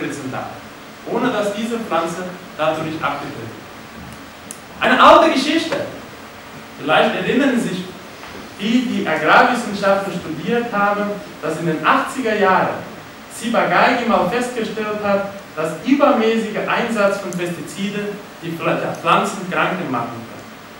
spritzen darf, ohne dass diese Pflanze dadurch abgetötet wird. Eine alte Geschichte. Vielleicht erinnern Sie sich, die Agrarwissenschaften studiert haben, dass in den 80er Jahren Ciba-Geigy mal festgestellt hat, dass übermäßiger Einsatz von Pestiziden die Pflanzen krank machen kann.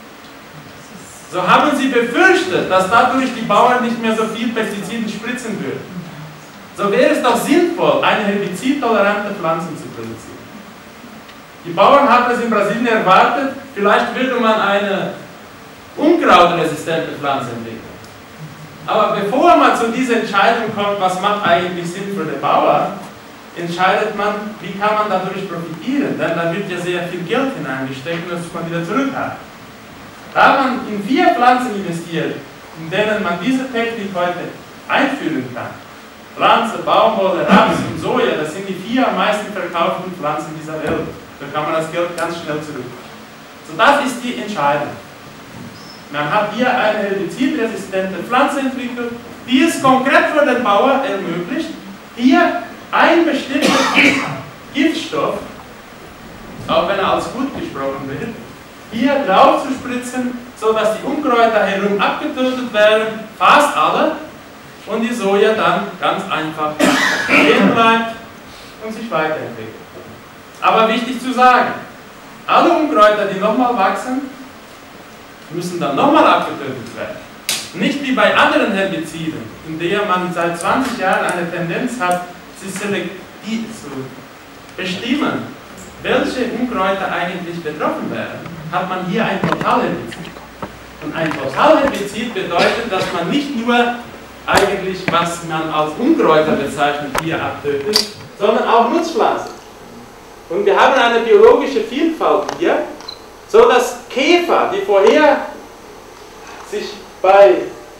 So haben sie befürchtet, dass dadurch die Bauern nicht mehr so viel Pestiziden spritzen würden. So wäre es doch sinnvoll, eine herbizidtolerante Pflanze zu produzieren. Die Bauern haben es in Brasilien erwartet, vielleicht würde man eine unkrautresistente Pflanze entwickeln. Aber bevor man zu dieser Entscheidung kommt, was macht eigentlich Sinn für den Bauern, entscheidet man, wie kann man dadurch profitieren, denn da wird ja sehr viel Geld hineingesteckt und das muss man wieder zurückhaben. Da man in 4 Pflanzen investiert, in denen man diese Technik heute einführen kann, Pflanze, Baumwolle, Raps und Soja, das sind die 4 am meisten verkauften Pflanzen dieser Welt. Da kann man das Geld ganz schnell zurückholen. So, das ist die Entscheidung. Man hat hier eine herbizidresistente Pflanze entwickelt, die es konkret für den Bauer ermöglicht, hier ein bestimmter Giftstoff, auch wenn er als gut gesprochen wird, hier drauf zu spritzen, sodass die Unkräuter herum abgetötet werden, fast alle, und die Soja dann ganz einfach stehen bleibt und sich weiterentwickelt. Aber wichtig zu sagen, alle Unkräuter, die nochmal wachsen, müssen dann nochmal abgetötet werden. Nicht wie bei anderen Herbiziden, in der man seit 20 Jahren eine Tendenz hat, sie selektiv zu bestimmen, welche Unkräuter eigentlich betroffen werden, hat man hier ein Totalherbizid. Und ein Totalherbizid bedeutet, dass man nicht nur eigentlich, was man als Unkräuter bezeichnet, hier abtötet, sondern auch Nutzpflanzen. Und wir haben eine biologische Vielfalt hier, so dass Käfer, die vorher sich bei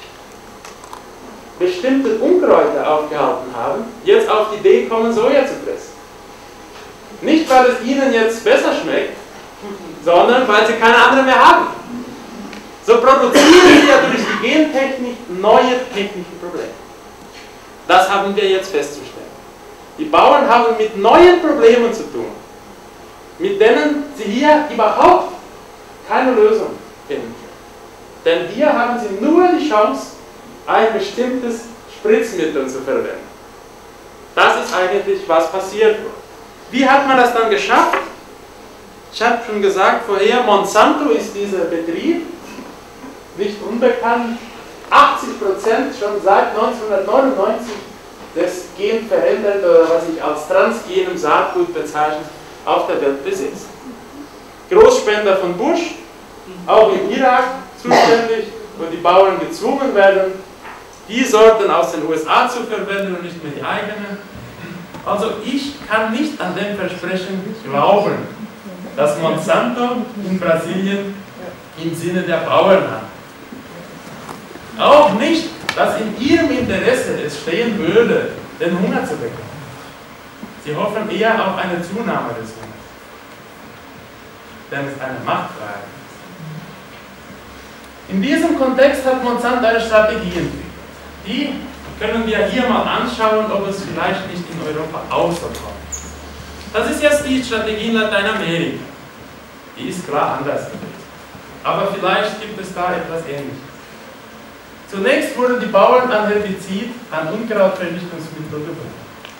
bestimmten Unkräutern aufgehalten haben, jetzt auf die Idee kommen, Soja zu fressen. Nicht, weil es ihnen jetzt besser schmeckt, sondern weil sie keine andere mehr haben. So produzieren sie ja durch die Gentechnik neue technische Probleme. Das haben wir jetzt festzustellen. Die Bauern haben mit neuen Problemen zu tun, mit denen sie hier überhaupt keine Lösung finden. Denn hier haben sie nur die Chance, ein bestimmtes Spritzmittel zu verwenden. Das ist eigentlich, was passiert. Wie hat man das dann geschafft? Ich habe schon gesagt vorher, Monsanto ist dieser Betrieb, nicht unbekannt, 80% schon seit 1999 des genverändert oder was ich als transgenem Saatgut bezeichne, auf der Welt besitzt. Großspender von Bush, auch im Irak zuständig, wo die Bauern gezwungen werden, die Sorten aus den USA zu verwenden und nicht mehr die eigenen. Also ich kann nicht an dem Versprechen glauben, dass Monsanto in Brasilien im Sinne der Bauern hat. Auch nicht, dass in ihrem Interesse es stehen würde, den Hunger zu bekommen. Sie hoffen eher auf eine Zunahme des Hungers. Denn es ist eine Machtfrage. In diesem Kontext hat Monsanto eine Strategie entwickelt. Die können wir hier mal anschauen, ob es vielleicht nicht in Europa auch so kommt. Das ist jetzt die Strategie in Lateinamerika. Die ist klar anders. Aber vielleicht gibt es da etwas Ähnliches. Zunächst wurden die Bauern an Herbizid, an Unkrautvernichtungsmittel gewöhnt.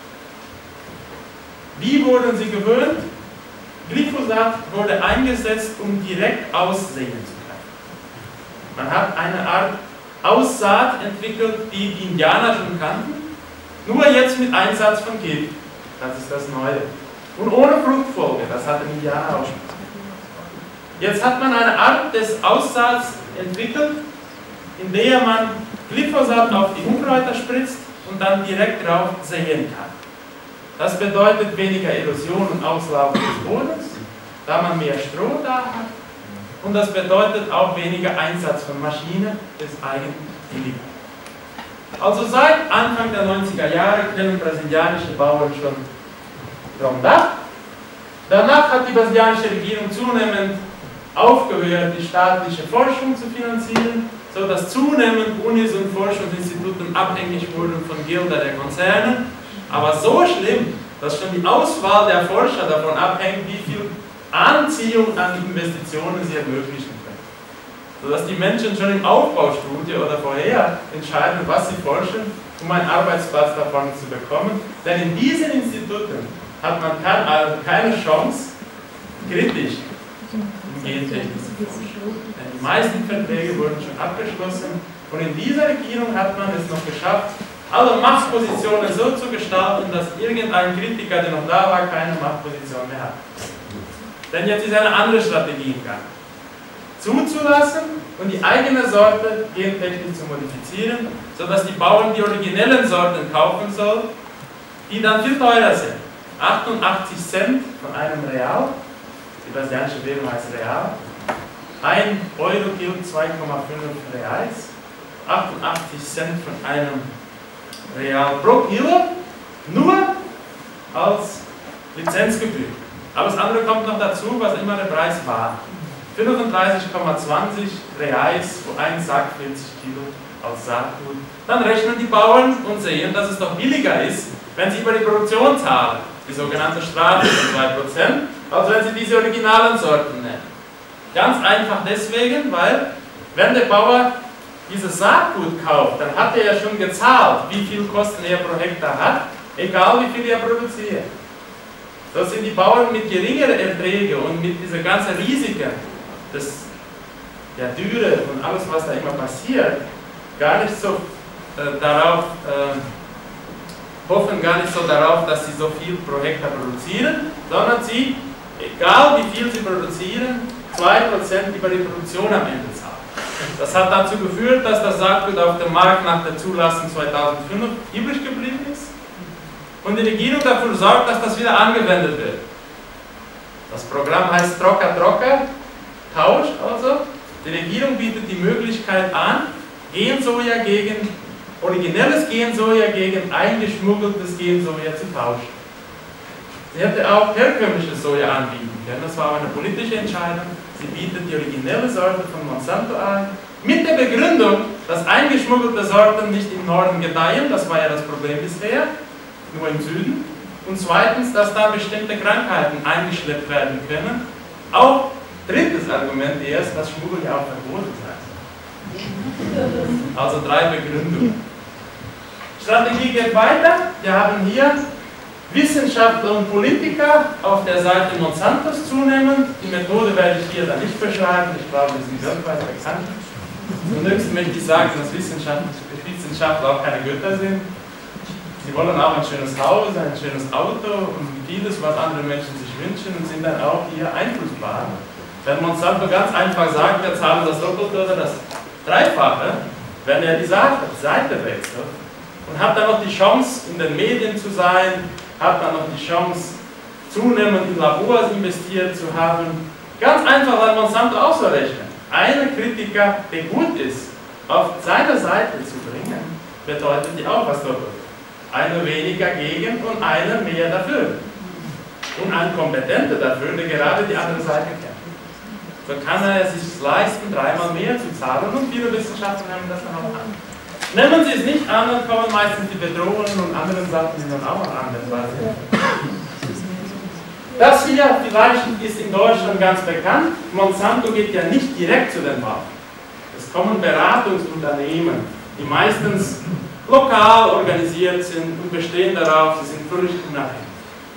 Wie wurden sie gewöhnt? Glyphosat wurde eingesetzt, um direkt aussehen zu können. Man hat eine Art Aussaat entwickelt, die die Indianer schon kannten, nur jetzt mit Einsatz von Gift. Das ist das Neue. Und ohne Fruchtfolge, das hatten die Indianer auch schon. Jetzt hat man eine Art des Aussaats entwickelt, in der man Glyphosat auf die Unkräuter spritzt und dann direkt drauf säen kann. Das bedeutet weniger Erosion und Auslauf des Bodens, da man mehr Stroh da hat. Und das bedeutet auch weniger Einsatz von Maschinen, des eigenen billiger. Also seit Anfang der 90er Jahre kennen brasilianische Bauern schon Roundup. Danach hat die brasilianische Regierung zunehmend aufgehört, die staatliche Forschung zu finanzieren, sodass zunehmend Unis und Forschungsinstituten abhängig wurden von Geldern der Konzerne. Aber so schlimm, dass schon die Auswahl der Forscher davon abhängt, wie viel Anziehung an Investitionen sie ermöglichen können. Sodass die Menschen schon im Aufbaustudio oder vorher entscheiden, was sie forschen, um einen Arbeitsplatz davon zu bekommen. Denn in diesen Instituten hat man keine Chance, kritisch in Gentechnik zu forschen. Denn die meisten Verträge wurden schon abgeschlossen und in dieser Regierung hat man es noch geschafft, alle Machtpositionen so zu gestalten, dass irgendein Kritiker, der noch da war, keine Machtposition mehr hat. Denn jetzt ist eine andere Strategie im Gang. Zuzulassen und die eigene Sorte gentechnisch zu modifizieren, sodass die Bauern die originellen Sorten kaufen sollen, die dann viel teurer sind. 88 Cent von einem Real, die brasilianische Währung heißt Real, 1 Euro gilt 2,5 Reais, 88 Cent von einem Real pro Kilo, nur als Lizenzgebühr. Alles andere kommt noch dazu, was immer der Preis war. 35,20 Reais für einen Sack 40 Kilo als Saatgut. Dann rechnen die Bauern und sehen, dass es doch billiger ist, wenn sie über die Produktion zahlen, die sogenannte Strafe von 2%, als wenn sie diese originalen Sorten nehmen. Ganz einfach deswegen, weil wenn der Bauer dieses Saatgut kauft, dann hat er ja schon gezahlt, wie viel Kosten er pro Hektar hat, egal wie viel er produziert. Das sind die Bauern mit geringeren Erträgen und mit dieser ganzen Risiken der Dürre und alles, was da immer passiert, gar nicht so hoffen gar nicht so darauf, dass sie so viel pro Hektar produzieren, sondern sie, egal wie viel sie produzieren, 2% über die Produktion am Ende zahlen. Das hat dazu geführt, dass das Saatgut auf dem Markt nach der Zulassung 2005 übrig geblieben ist und die Regierung dafür sorgt, dass das wieder angewendet wird. Das Programm heißt Troca-Troca, Tausch also. Die Regierung bietet die Möglichkeit an, Gensoja gegen originelles Gensoja gegen eingeschmuggeltes Gensoja zu tauschen. Sie hätte auch herkömmliches Soja anbieten können, das war aber eine politische Entscheidung. Sie bietet die originelle Sorte von Monsanto an, mit der Begründung, dass eingeschmuggelte Sorten nicht im Norden gedeihen, das war ja das Problem bisher, nur im Süden. Und zweitens, dass da bestimmte Krankheiten eingeschleppt werden können. Auch drittes Argument erst, dass Schmuggel ja auch verboten sein soll. Also 3 Begründungen. Strategie geht weiter. Wir haben hier Wissenschaftler und Politiker auf der Seite Monsantos zunehmend. Die Methode werde ich hier dann nicht beschreiben. Ich glaube, die sind weltweit bekannt. Zunächst möchte ich sagen, dass Wissenschaftler auch keine Götter sind. Sie wollen auch ein schönes Haus, ein schönes Auto und vieles, was andere Menschen sich wünschen und sind dann auch hier einflussbar. Wenn Monsanto ganz einfach sagt, wir zahlen das Doppelte oder das Dreifache, wenn er die Seite wechselt und hat dann noch die Chance, in den Medien zu sein, hat dann noch die Chance, zunehmend in Labors investiert zu haben. Ganz einfach, weil Monsanto auch so rechnet. Einen Kritiker, der gut ist, auf seine Seite zu bringen, bedeutet ja auch was doppelt. Einer weniger gegen und einer mehr dafür. Und ein Kompetenter dafür, der gerade die andere Seite kennt. So kann er es sich leisten, 3-mal mehr zu zahlen und viele Wissenschaftler nehmen das dann auch an. Nehmen Sie es nicht an, dann kommen meistens die Bedrohungen und anderen Sachen, die dann auch noch anders sind. Das hier vielleicht ist in Deutschland ganz bekannt. Monsanto geht ja nicht direkt zu den Bauern. Es kommen Beratungsunternehmen, die meistens lokal organisiert sind und bestehen darauf, sie sind völlig unabhängig.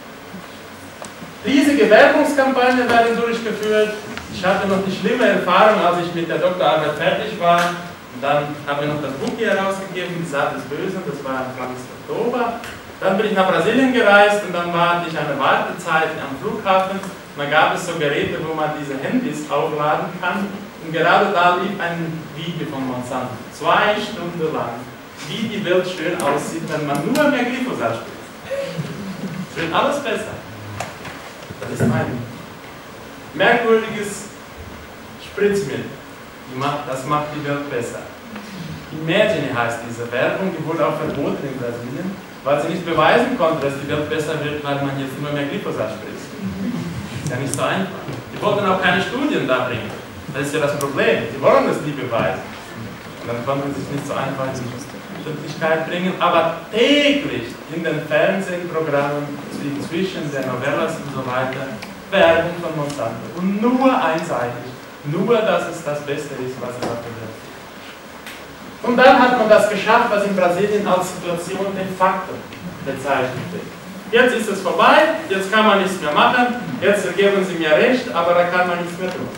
Riesige Werbungskampagnen werden durchgeführt. Ich hatte noch die schlimme Erfahrung, als ich mit der Doktorarbeit fertig war. Und dann haben wir noch das Buch hier herausgegeben, Die Saat des Bösen, das war am 20. Oktober. Dann bin ich nach Brasilien gereist und dann hatte ich eine Wartezeit am Flughafen. Und dann gab es so Geräte, wo man diese Handys aufladen kann. Und gerade da lief ein Video von Monsanto, 2 Stunden lang, wie die Welt schön aussieht, wenn man nur mehr Glyphosat spritzt. Es wird alles besser. Das ist ein merkwürdiges Spritzmittel. Das macht die Welt besser. Imagine heißt diese Werbung, die wurde auch verboten in Brasilien, weil sie nicht beweisen konnte, dass die Welt besser wird, weil man jetzt immer mehr Glyphosat spritzt. Ist ja nicht so einfach. Die wollten auch keine Studien da bringen. Das ist ja das Problem. Sie wollen das nie beweisen. Und dann konnten sie sich nicht so einfach Öffentlichkeit bringen, aber täglich in den Fernsehprogrammen zwischen den Novellas und so weiter Werbung von Monsanto. Und nur einseitig. Nur, dass es das Beste ist, was es auf der Welt gibt. Und dann hat man das geschafft, was in Brasilien als Situation de facto bezeichnet wird. Jetzt ist es vorbei, jetzt kann man nichts mehr machen, jetzt geben Sie mir recht, aber da kann man nichts mehr tun.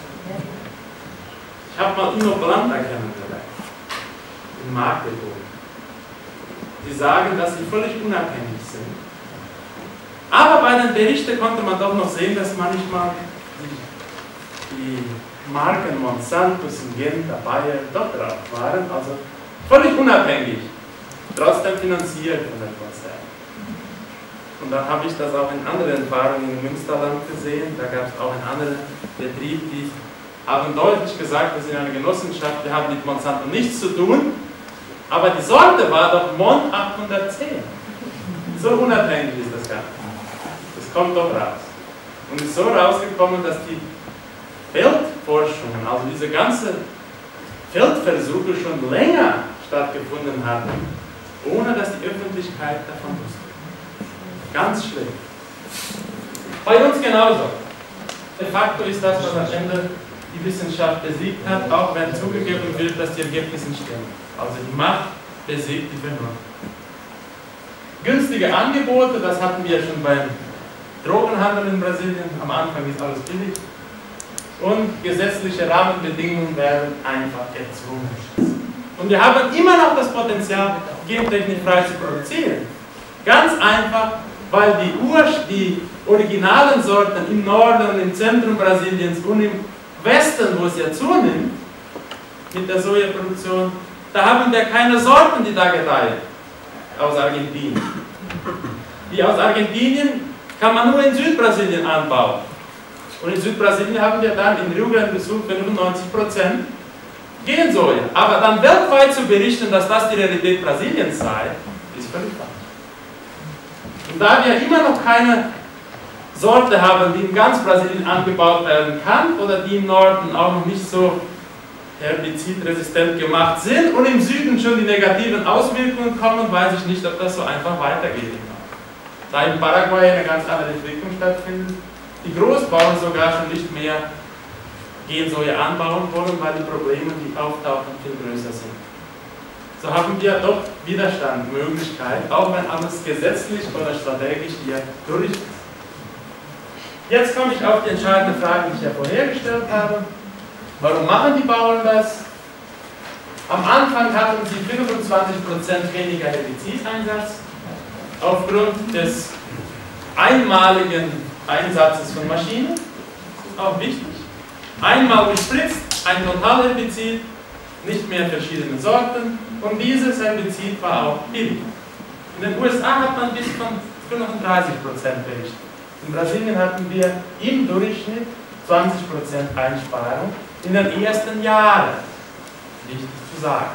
Ich habe mal Inno Blanda kennengelernt, in Magdeburg. Die sagen, dass sie völlig unabhängig sind. Aber bei den Berichten konnte man doch noch sehen, dass manchmal die Marken Monsanto, Syngenta, Bayer doch drauf waren, also völlig unabhängig, trotzdem finanziert von der Konzern. Und dann habe ich das auch in anderen Fahrungen im Münsterland gesehen, da gab es auch einen anderen Betrieb, die haben deutlich gesagt, wir sind eine Genossenschaft, wir haben mit Monsanto nichts zu tun, aber die Sorte war doch Mon 810. So unabhängig ist das Ganze. Das kommt doch raus. Und es ist so rausgekommen, dass die Feldforschungen, also diese ganze Feldversuche schon länger stattgefunden hatten, ohne dass die Öffentlichkeit davon wusste. Ganz schlimm. Bei uns genauso. De facto ist das, was am Ende die Wissenschaft besiegt hat, auch wenn zugegeben wird, dass die Ergebnisse stimmen. Also die Macht besiegt die Vernunft. Günstige Angebote, das hatten wir schon beim Drogenhandel in Brasilien, am Anfang ist alles billig. Und gesetzliche Rahmenbedingungen werden einfach erzwungen. Und wir haben immer noch das Potenzial, gentechnikfrei zu produzieren. Ganz einfach, weil die originalen Sorten im Norden und im Zentrum Brasiliens und im Westen, wo es ja zunimmt, mit der Sojaproduktion, da haben wir keine Sorten, die da gedeihen, aus Argentinien. Die aus Argentinien kann man nur in Südbrasilien anbauen. Und in Südbrasilien haben wir dann in Rio Grande do Sul 95% Gensoja. Aber dann weltweit zu berichten, dass das die Realität Brasiliens sei, ist völlig falsch. Und da wir immer noch keine Sorte haben, die in ganz Brasilien angebaut werden kann oder die im Norden auch noch nicht so herbizidresistent gemacht sind und im Süden schon die negativen Auswirkungen kommen, weiß ich nicht, ob das so einfach weitergeht. Da in Paraguay eine ganz andere Entwicklung stattfindet, die Großbauern sogar schon nicht mehr Gensoja anbauen wollen, weil die Probleme, die auftauchen, viel größer sind. So haben wir doch Widerstand, Möglichkeit, auch wenn alles gesetzlich oder strategisch hier durch ist. Jetzt komme ich auf die entscheidende Frage, die ich ja vorher gestellt habe. Warum machen die Bauern das? Am Anfang hatten sie 25% weniger Herbizideinsatz aufgrund des einmaligen Einsatzes von Maschinen. Das ist auch wichtig. Einmal gespritzt, ein Totalherbizid, nicht mehr verschiedene Sorten und dieses Herbizid war auch billig. In den USA hat man bis von 35% berichtet. In Brasilien hatten wir im Durchschnitt 20% Einsparung in den ersten Jahren. Wichtig zu sagen.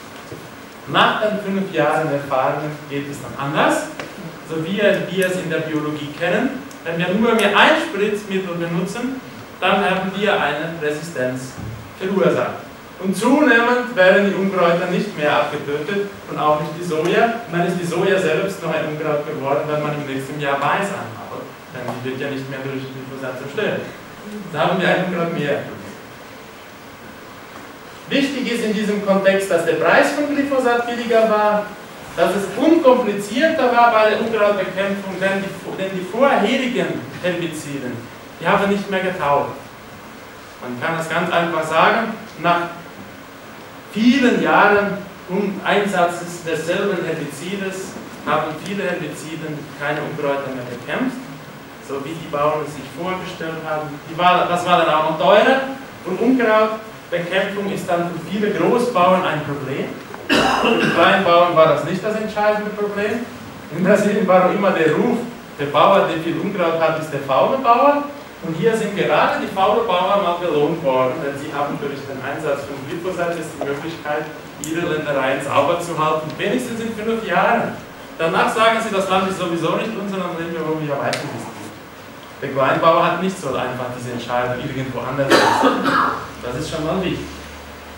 Nach den 5 Jahren Erfahrung geht es dann anders, so wie wir es in der Biologie kennen. Wenn wir nur mehr ein Spritzmittel benutzen, dann haben wir eine Resistenz verursacht. Und zunehmend werden die Unkräuter nicht mehr abgetötet und auch nicht die Soja. Und dann ist die Soja selbst noch ein Unkraut geworden, wenn man im nächsten Jahr Mais anbaut. Denn die wird ja nicht mehr durch Glyphosat zerstört. Da haben wir ein Unkraut mehr. Wichtig ist in diesem Kontext, dass der Preis von Glyphosat billiger war, dass es unkomplizierter war bei der Unkrautbekämpfung, denn die vorherigen Herbizide, die haben nicht mehr getaugt. Man kann es ganz einfach sagen, nach vielen Jahren Einsatzes desselben Herbizides haben viele Herbizide keine Unkräuter mehr bekämpft, so wie die Bauern es sich vorgestellt haben. Das war dann auch noch teurer und Unkrautbekämpfung ist dann für viele Großbauern ein Problem. Für die Kleinbauern war das nicht das entscheidende Problem. In Brasilien war immer der Ruf, der Bauer, der viel Unkraut hat, ist der faule Bauer. Und hier sind gerade die faulen Bauern mal belohnt worden, denn sie haben durch den Einsatz von Glyphosat die Möglichkeit, ihre Ländereien sauber zu halten, wenigstens in 5 Jahren. Danach sagen sie, das Land ist sowieso nicht unser, dann sehen wir, wo wir weiter sind. Der Kleinbauer hat nicht so einfach diese Entscheidung irgendwo anders. Das ist schon mal wichtig.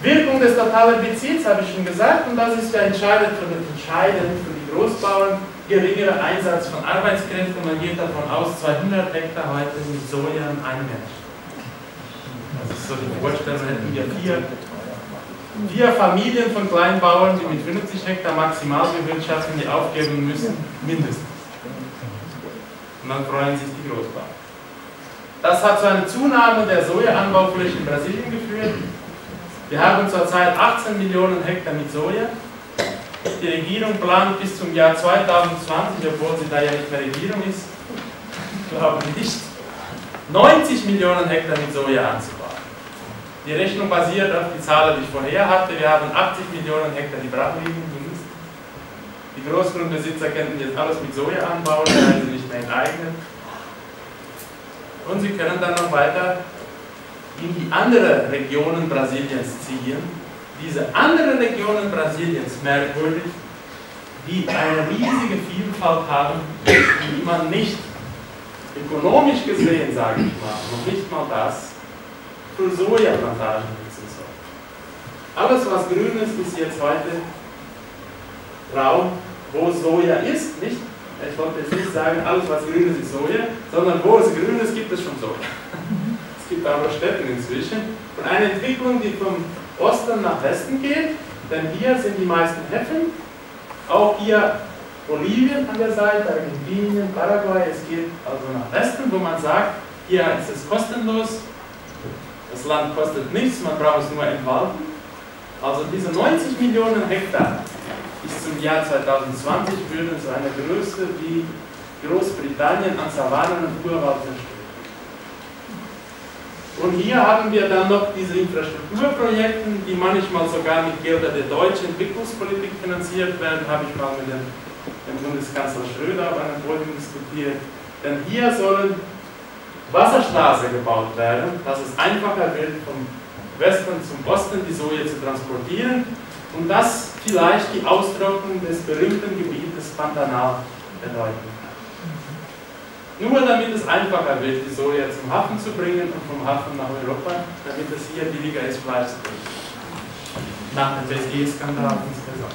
Wirkung des Totalherbizits habe ich schon gesagt, und das ist ja entscheidend für die Großbauern, geringerer Einsatz von Arbeitskräften. Man geht davon aus, 200 Hektar heute mit Soja und ein Mensch. Das ist so die Vorstellung, hätten wir vier Familien von Kleinbauern, die mit 50 Hektar maximal bewirtschaften, die aufgeben müssen, mindestens. Und dann freuen sich die Großbauern. Das hat zu einer Zunahme der Sojaanbaufläche in Brasilien geführt. Wir haben zurzeit 18 Millionen Hektar mit Soja. Die Regierung plant bis zum Jahr 2020, obwohl sie da ja nicht mehr Regierung ist, glaube nicht, 90 Millionen Hektar mit Soja anzubauen. Die Rechnung basiert auf die Zahlen, die ich vorher hatte. Wir haben 80 Millionen Hektar, die brach liegen. Die Großgrundbesitzer könnten jetzt alles mit Soja anbauen, weil sie nicht mehr enteignen. Und sie können dann noch weiter in die anderen Regionen Brasiliens ziehen. Diese anderen Regionen Brasiliens, merkwürdig, die eine riesige Vielfalt haben, die man nicht ökonomisch gesehen, sage ich mal, noch nicht mal das, für Sojaplantagen nutzen soll. Alles, was grün ist, ist jetzt heute Raum, wo Soja ist, nicht? Ich wollte jetzt nicht sagen, alles, was grün ist, ist Soja, sondern wo es grün ist, gibt es schon Soja. Es gibt aber Städte inzwischen. Und eine Entwicklung, die vom Osten nach Westen geht, denn hier sind die meisten Häfen, auch hier Bolivien an der Seite, Argentinien, Paraguay, es geht also nach Westen, wo man sagt, hier ist es kostenlos, das Land kostet nichts, man braucht es nur entwalden. Also diese 90 Millionen Hektar bis zum Jahr 2020 würden so eine Größe wie Großbritannien an Savannen und Urwald zerstören. Und hier haben wir dann noch diese Infrastrukturprojekte, die manchmal sogar mit Geldern der deutschen Entwicklungspolitik finanziert werden, habe ich mal mit dem Bundeskanzler Schröder auf einem Podium diskutiert. Denn hier sollen Wasserstraßen gebaut werden, dass es einfacher wird, vom Westen zum Osten die Soja zu transportieren und das vielleicht die Austrocknung des berühmten Gebietes Pantanal bedeuten kann. Nur damit es einfacher wird, die Soja zum Hafen zu bringen und vom Hafen nach Europa, damit es hier billiger ist, Fleisch zu bringen. Nach dem BSE-Skandal insgesamt.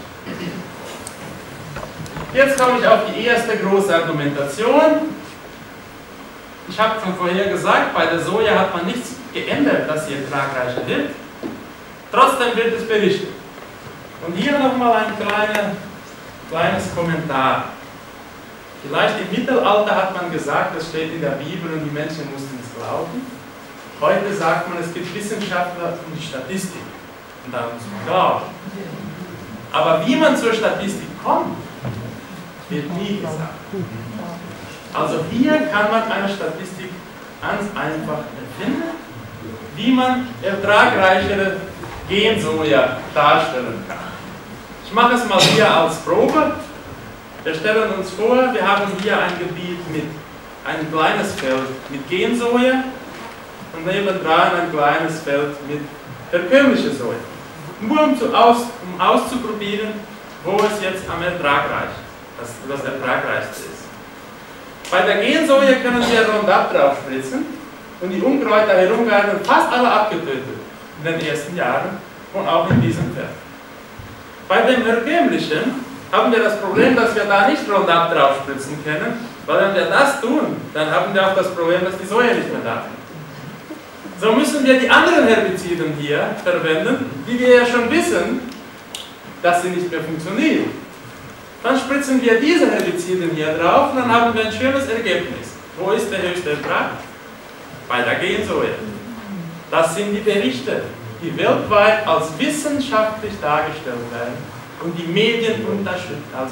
Jetzt komme ich auf die erste große Argumentation. Ich habe schon vorher gesagt, bei der Soja hat man nichts geändert, dass sie ertragreicher wird. Trotzdem wird es berichtet. Und hier nochmal ein kleines Kommentar. Vielleicht im Mittelalter hat man gesagt, das steht in der Bibel und die Menschen mussten es glauben. Heute sagt man, es gibt Wissenschaftler und die Statistik. Und da muss man glauben. Aber wie man zur Statistik kommt, wird nie gesagt. Also hier kann man eine Statistik ganz einfach erfinden, wie man ertragreichere Gensoja darstellen kann. Ich mache es mal hier als Probe. Wir stellen uns vor, wir haben hier ein Gebiet mit ein kleines Feld mit Gensoja und nebendran ein kleines Feld mit herkömmlicher Soja. Nur um auszuprobieren, wo es jetzt am ertragreichsten, das ertragreichste ist. Bei der Gensoja können wir Roundup drauf spritzen und die Unkräuter herum werden fast alle abgetötet in den ersten Jahren und auch in diesem Feld. Bei dem herkömmlichen haben wir das Problem, dass wir da nicht Roundup drauf spritzen können, weil wenn wir das tun, dann haben wir auch das Problem, dass die Soja nicht mehr da ist. So müssen wir die anderen Herbiziden hier verwenden, die wir ja schon wissen, dass sie nicht mehr funktionieren. Dann spritzen wir diese Herbiziden hier drauf und dann haben wir ein schönes Ergebnis. Wo ist der höchste Ertrag? Bei der Gensoja. Das sind die Berichte, die weltweit als wissenschaftlich dargestellt werden und die Medien unterstützen, also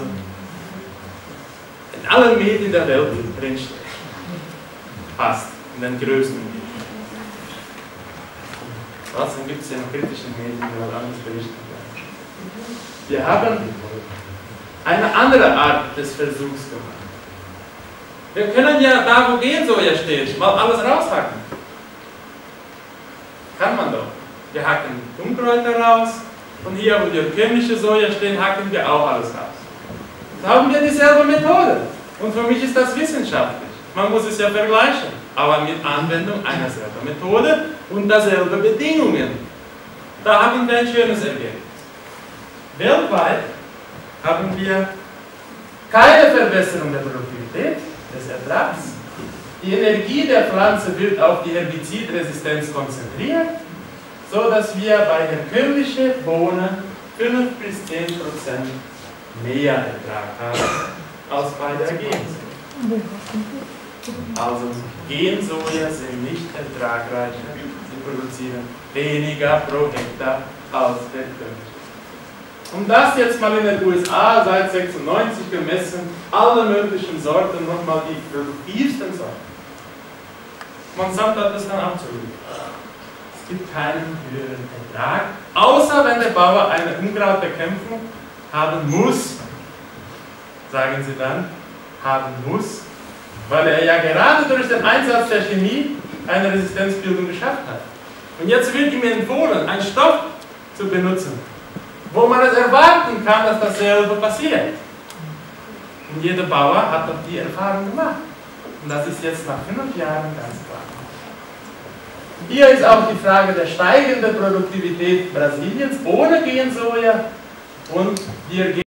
in allen Medien der Welt drinstehen. Fast, in den größten Medien. Trotzdem gibt es ja noch kritische Medien, die was anderes berichten werden. Wir haben eine andere Art des Versuchs gemacht. Wir können ja da, wo Gensoja steht, mal alles raushacken. Kann man doch. Wir hacken Unkräuter raus und hier, wo die herkömmliche Soja stehen, hacken wir auch alles raus. Da haben wir dieselbe Methode. Und für mich ist das wissenschaftlich. Man muss es ja vergleichen, aber mit Anwendung einer selben Methode und derselben Bedingungen. da haben wir ein schönes Ergebnis. Weltweit haben wir keine Verbesserung der Produktivität, des Ertrags. Die Energie der Pflanze wird auf die Herbizidresistenz konzentriert, so dass wir bei herkömmlichen Bohnen 5 bis 10% mehr Ertrag haben als bei der Gensoja. Also Gensoja sind nicht ertragreicher, sie produzieren weniger pro Hektar als herkömmliche. Und das jetzt mal in den USA seit 96 gemessen, alle möglichen Sorten, nochmal die produktivsten Sorten. Monsanto hat das dann auch zugegeben. Es gibt keinen höheren Ertrag, außer wenn der Bauer eine Unkrautbekämpfung haben muss, sagen sie dann, haben muss, weil er ja gerade durch den Einsatz der Chemie eine Resistenzbildung geschafft hat. Und jetzt wird ihm empfohlen, einen Stoff zu benutzen, wo man es erwarten kann, dass dasselbe passiert. Und jeder Bauer hat doch die Erfahrung gemacht. Und das ist jetzt nach 5 Jahren ganz klar. Hier ist auch die Frage der steigenden Produktivität Brasiliens ohne Gensoja und wir